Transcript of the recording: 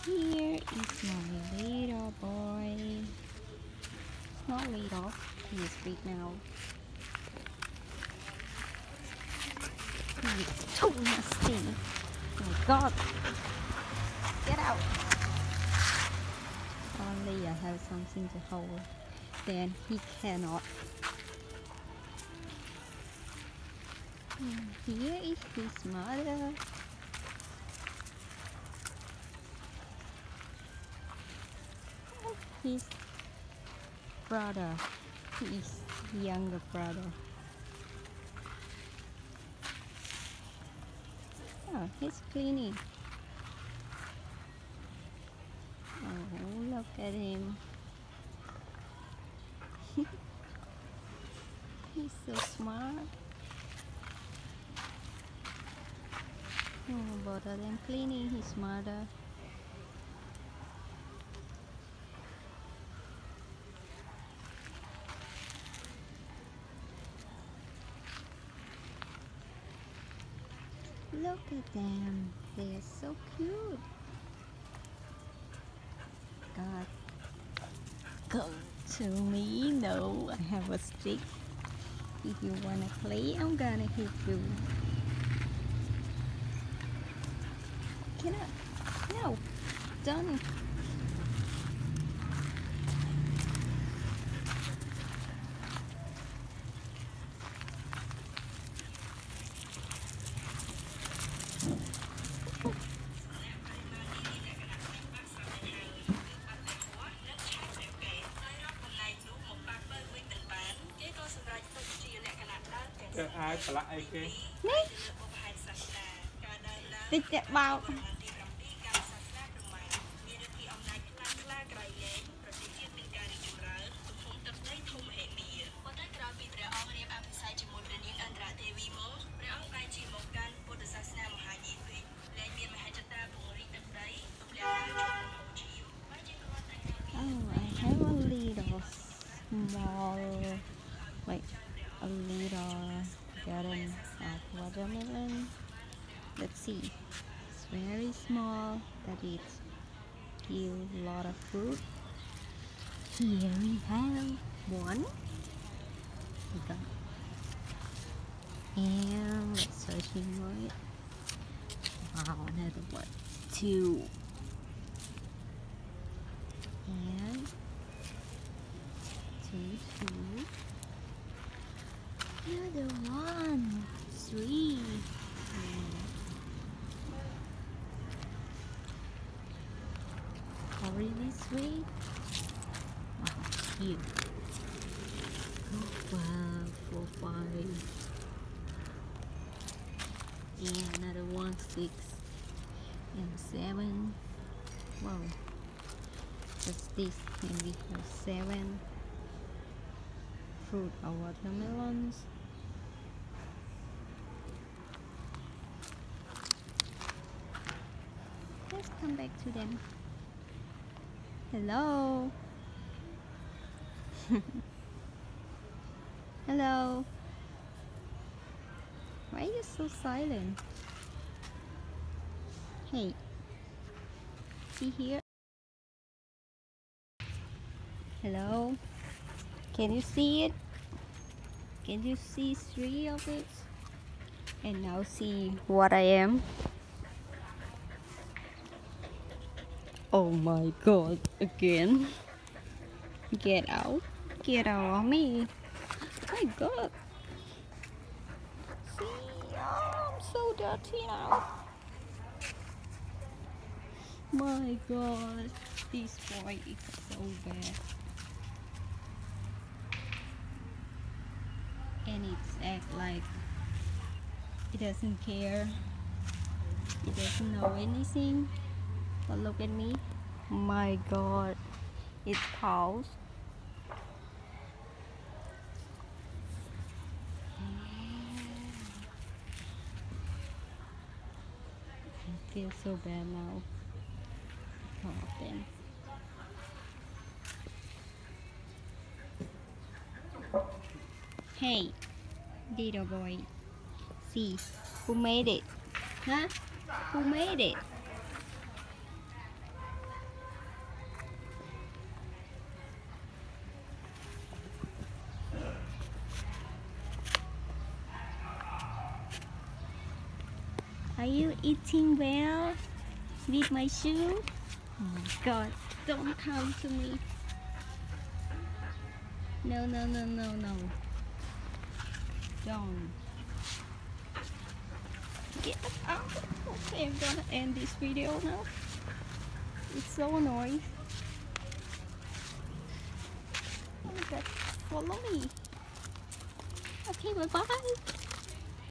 Here is my little boy. Not little, he is big now. He is so nasty. Oh my god. Get out. Only I have something to hold. Then he cannot. Here is his mother. His brother, his younger brother. Oh, he's cleaning. Oh, look at him. He's so smart. Oh, both of them cleaning his mother. Look at them, they are so cute. God, come to me. No, I have a stick. If you wanna play, I'm gonna hit you. Cannot. No, don't. Ai phải lại cái Tích đẹp bao. I have a little small, like a little garden of watermelon. Let's see, it's very small, but it gives a lot of fruit. Here we have one. And let's searching for it. Wow, another one, two. And two. Another one, three. Already three. Wow, cute. 4, 5. And another one, 6 and 7. Wow. Just this, and we have 7 fruit or watermelons. Let's come back to them. Hello. Hello. Why are you so silent? Hey. See here? Hello. Can you see it? Can you see 3 of it? And now see what I am. Oh my god, again. Get out. Get out of me. My god. See, oh, I'm so dirty now. My god, this boy is so bad. And it's act like it doesn't care. It doesn't know anything. But look at me. My god, it paws. I feel so bad now. All of them. Hey, little boy. See, who made it? Huh? Who made it? Are you eating well with my shoe? Oh my god, don't come to me. No, no, no, no, no. Don't. Get out. Okay, I'm gonna end this video now. It's so annoying. Oh my god, follow me. Okay, bye bye.